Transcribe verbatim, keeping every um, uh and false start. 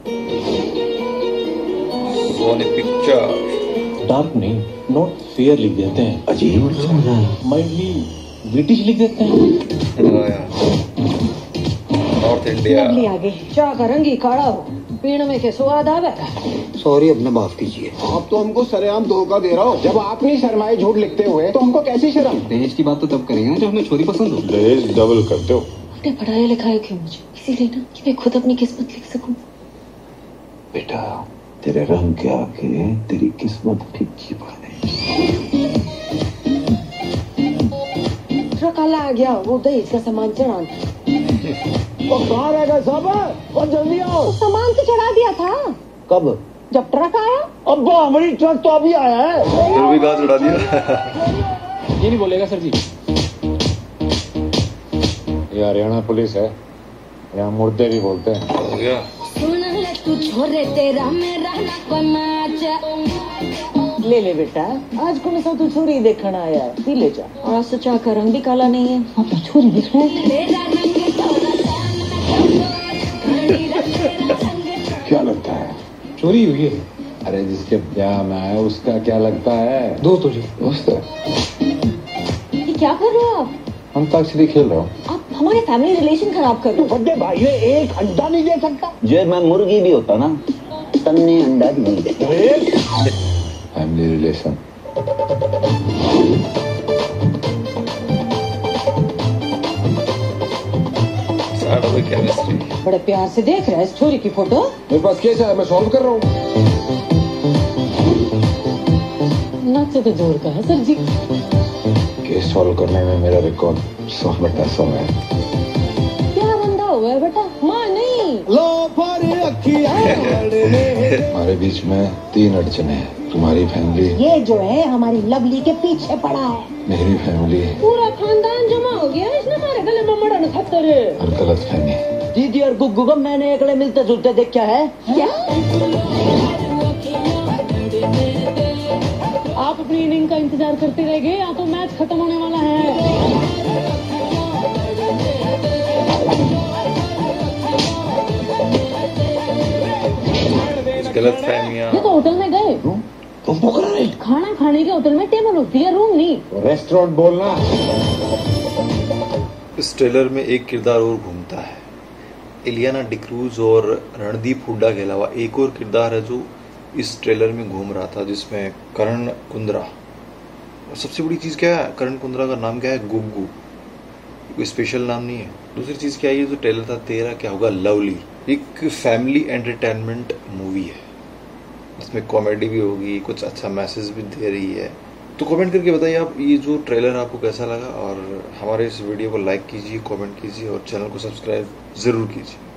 Soni picture. Dark नहीं, not fair लिख देते हैं। अजीब लग रहा है। माइंडली ब्रिटिश लिख देते हैं। North India. लवली आगे चाह का रंग ही काढ़ा हो, पीने में के स्वाद आवे। सॉरी, अपने माफ कीजिए। आप तो हमको सरेआम धोखा दे रहा हो। जब आप नहीं शर्माए झूठ लिखते हुए तो हमको कैसी शर्म। दहेज की बात तो तब करेंगे जब हमें छोरी पसंद हो। दहेज डबल करते हो। आपने पढ़ाया लिखाया क्यों मुझे? इसीलिए ना कि मैं खुद अपनी किस्मत लिख सकूं। बेटा, तेरे रंग के आगे तेरी किस्मत फिक्की पड़ गई। ट्रक आ गया, वो दहेज का सामान चढ़ाना। वो कहाँ रह गए साहब? और जल्दी आओ। तो सामान तो चढ़ा दिया था। कब? जब ट्रक आया। अब हमारी ट्रक तो अभी आया है। फिर भी कहाँ चढ़ा दिया? ये नहीं बोलेगा सर जी। ये हरियाणा पुलिस है, यहाँ मुर्दे भी बोलते हैं। हो गया। सुन ले तू छोरे, तेरा मेरा ना कोई मैच। ले ले बेटा, आज को मैं सब तू छोरी देखना आया है, पी ले जा। और आज तो चाह का रंग भी काला नहीं है, अब तो छोरी दिख रहा है। क्या लगता है? चोरी हुई है। अरे जिसके ब्याह में है उसका क्या लगता है? दोस्त हो जी। दोस्त है। ये क्या कर रहे हो आप? अंताक्षरी खेल रहा हूँ। आप हमारे फैमिली रिलेशन खराब कर रहे हो। बड़े भाई ये एक अंडा नहीं दे सकता। जो मैं मुर्गी भी होता ना, तन्ने अंडा नहीं दे। Family relation. केमिस्ट्री। बड़े प्यार से देख रहा है इस छोरी की फोटो। मेरे पास केस है, मैं सॉल्व कर रहा हूँ। नाक से तो जोर का है सर जी। केस सॉल्व करने में मेरा रिकॉर्ड सौ बटा सौ है। क्या बंदा हुआ है बेटा? माँ नहीं। लो पर हमारे बीच में तीन अड़चने हैं। तुम्हारी फैमिली, ये जो है हमारी लवली के पीछे पड़ा है। मेरी फैमिली पूरा खानदान जमा हो गया, इसने हमारे गले में मड़न खतर है। और गलत फहमी। दीदी और गुग्गू को मैंने एकड़े मिलते जुलते देखा है क्या? आप अपनी इनिंग का इंतजार करते रह गए, या तो मैच खत्म होने वाला है। गलत फहमियाँ। ये तो होटल में गए, तुम तो कर रहे। खाना खाने के होटल में टेबल होती है, रूम नहीं। रेस्टोरेंट बोलना। इस ट्रेलर में एक किरदार और घूमता है। इलियाना डिक्रूज और रणदीप हुड्डा के अलावा एक और किरदार है जो इस ट्रेलर में घूम रहा था, जिसमें करण कुंद्रा। और सबसे बड़ी चीज़ क्या है, करण कुंद्रा का नाम क्या है? गुग्गू। कोई स्पेशल नाम नहीं है। दूसरी चीज़ क्या है, ये जो ट्रेलर था तेरा क्या होगा लवली, एक फैमिली एंटरटेनमेंट मूवी है। इसमें कॉमेडी भी होगी, कुछ अच्छा मैसेज भी दे रही है। तो कमेंट करके बताइए आप ये जो ट्रेलर आपको कैसा लगा, और हमारे इस वीडियो को लाइक कीजिए, कमेंट कीजिए और चैनल को सब्सक्राइब ज़रूर कीजिए।